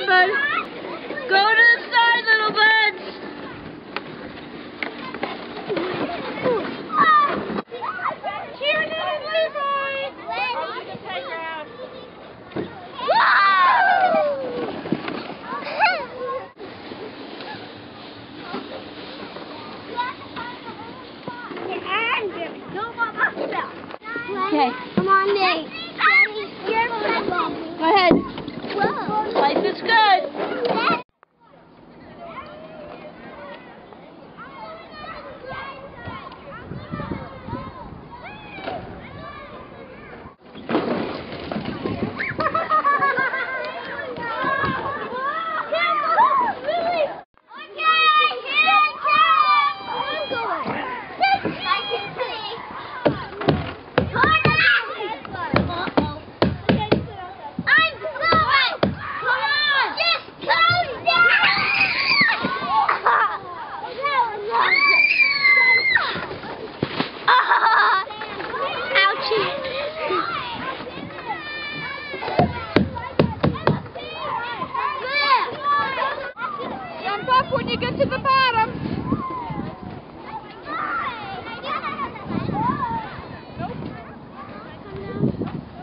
on, bud. Go to the side, little buds. Here, little blue boy. On the playground. Okay. Come on, Nate. Go ahead. Whoa. Life is good. Jump up when you get to the bottom. Nope.